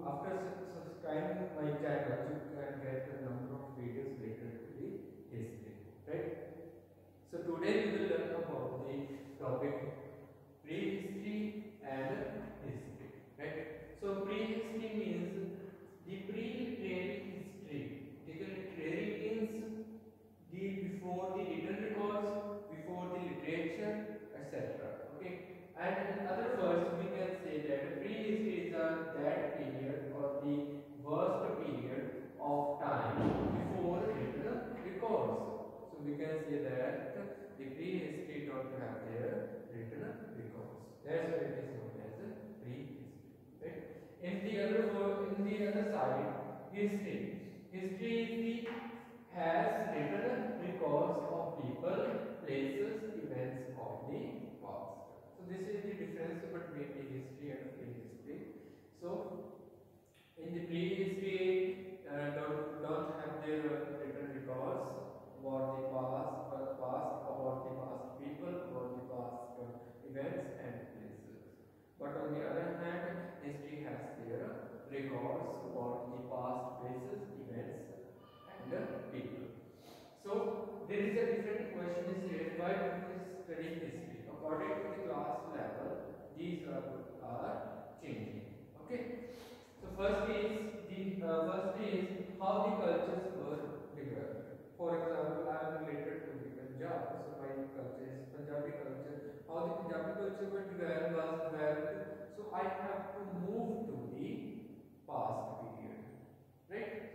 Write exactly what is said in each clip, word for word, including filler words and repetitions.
after subscribing my channel, you can get a number of videos related to the history, right? So today we will learn about the topic prehistory and history, right? So prehistory means the pre-literary history. Literary means the before the written records, before the literature, et cetera. Okay, and in other words, we can say that prehistory is a that period or the worst period of time before written records. So we can say that the prehistory don't have their written records. That's why it is known as prehistory. Right? In the other word, in the other side, history. History is the has written records of people, places, events of the past. So this is the difference between the history and prehistory. So in the prehistory, uh, don't, don't have their written records about the past, about the past, about the past people, about the past uh, events and places. But on the other hand, history has their records about the past places, events and uh, people. So there is a different question is here. Why do we study history? According to the class level, these are, are changing. Okay. So first is the uh, first is how the cultures were developed. For example, I am related to the Punjab, so my culture is Punjabi culture. How the Punjabi culture were developed was developed. So I have to move to the past period, right?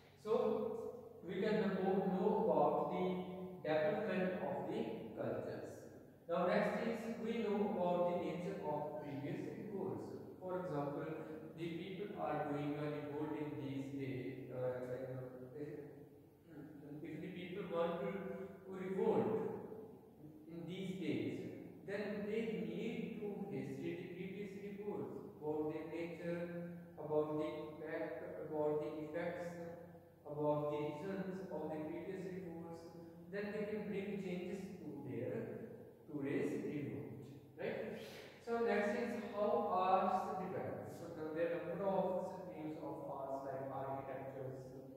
So we can know, know about the development of the cultures. Now next is we know about the nature of previous revolts. For example, the people are doing a revolt in these days. Uh, like, uh, if the people want to, to revolt in these days, then they need to history the previous revolts about their nature, about the impact, about the effects, about the reasons of the previous revolts. Then they can bring changes to their today's revolt, right? So next is how arts develop. So there are a number of themes of arts like architecture,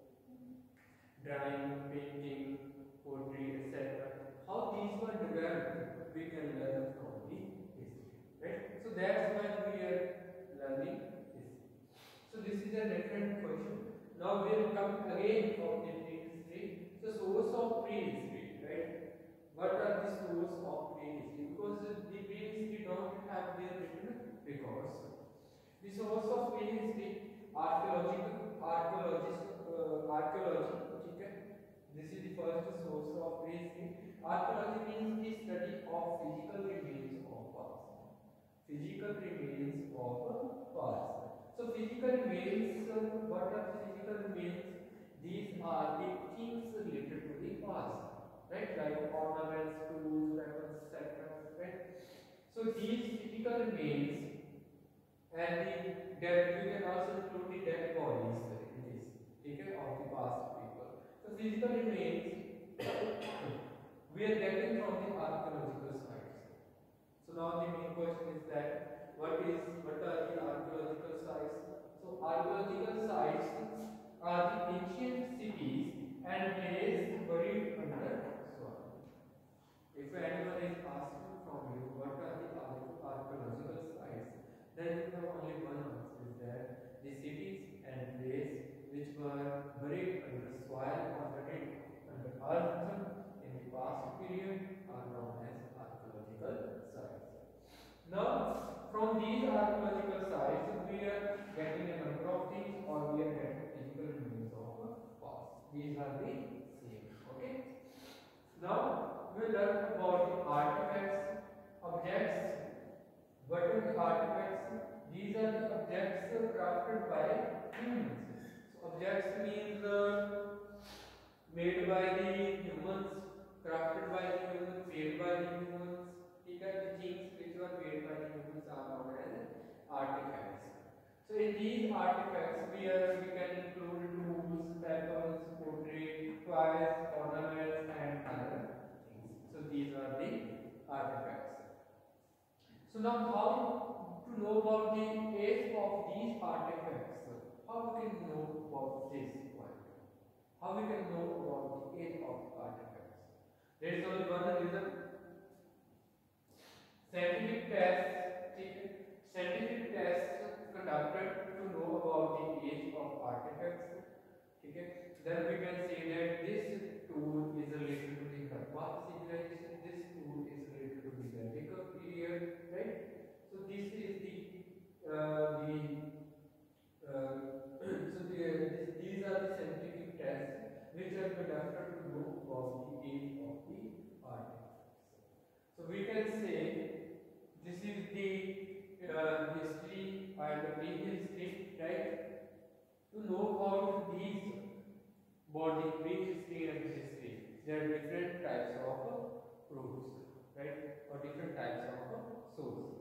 drawing, painting, poetry, et cetera. How these were developed, we can learn from the history, right? So that's why we are learning history. So this is a different question. Now we will come again from the prehistory. So source of prehistory, right? What are the source of prehistory? Because the prehistory don't have their written records. The source of prehistory, archaeological, archaeologist, uh, archaeology. Okay? This is the first source of prehistory. Archaeology means the study of physical remains of past. Physical remains of past. So physical remains, uh, what are the physical remains? These are the things related to the past, right? Like ornaments, tools, weapons, et cetera. Right? So these physical remains and the dead, we can also include the dead bodies in this, okay, of the past people. So physical remains we are getting from the archaeological sites. So now the main question is that what is what are the archaeological sites? So archaeological sites are the ancient cities and places buried under soil. If anyone is asking from you what are the archaeological sites, then you have only one answer, is that the cities and places which were buried under soil or buried under earth in the past period are known as archaeological sites. Now, from these archaeological sites, we are getting a number of things, or we are getting physical remains of past. These are the same. Okay. Now, we learn about the artifacts, objects. What are the artifacts? These are the objects crafted by humans. So, objects means uh, made by the humans, crafted by the humans, made by the humans. These are the things which were made by the humans are known as artifacts. So in these artifacts, we are we can include tools, weapons, pottery, toys, ornaments, and other things. So these are the artifacts. So now, how to know about the age of these artifacts? how we can know about this point? How we can know about the age of artifacts? There is only one reason. Scientific tests, scientific tests conducted to know about the age of artifacts. Okay, then we can say that this tool is related to the Harappa civilization. This tool is related to the Vedic period, right? So this is the uh, the uh, so the, this, these are the scientific tests which are conducted to know about the age of the artifacts. So we can say this is the uh, history and the prehistory, right? To know about these body prehistory and history, there are different types of proofs, right? Or different types of sources.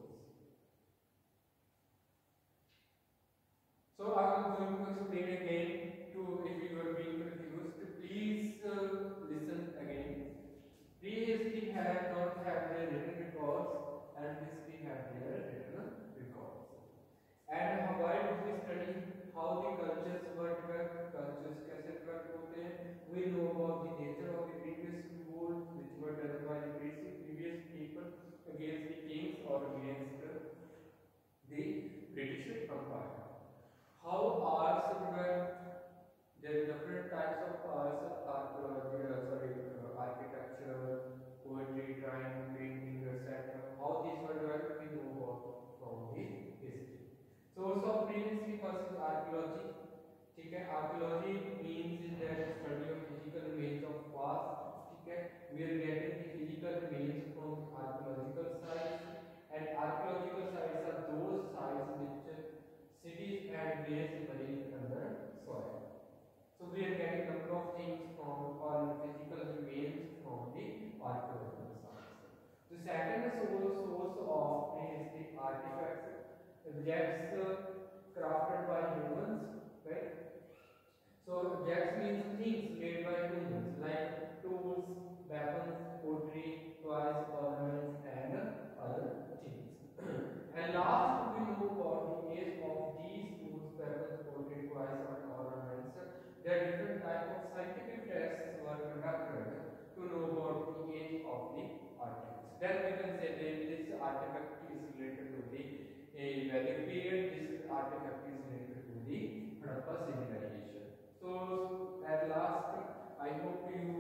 So I am going to explain again to, if you are being confused, please uh, listen again. Prehistory have not have their written records and history have their written records. And how, why do we study how the cultures work, cultures कैसे work होते हैं? We know about the nature of the previous revolts which were done by the previous people against the kings or against the British Empire. How arts were, there are different types of arts, archaeology, uh, sorry, uh, architecture, poetry, drawing, painting, et cetera. How these were developed, we know about from the history. Source of prehistory versus archaeology. ठीक है, archaeology means is that study of physical remains of past. ठीक है, we are getting the physical remains from archaeological sites, and archaeological sites are those sites which cities and villages buried under soil. So we are getting a number of things from or physical remains from the archaeological sites. The second source source of prehistory artifacts, objects uh, crafted by humans, right? So objects means things made by humans like tools, weapons, pottery, toys, ornaments, and other things. And last, we know about the age of these tools, weapons, pottery, toys, and ornaments. There are different types of scientific tests were conducted to know about the age of the artifacts. Then we can say that this artifact is related to the a Vedic period. This artifact is related to the Harappa civilization. So at last, I hope you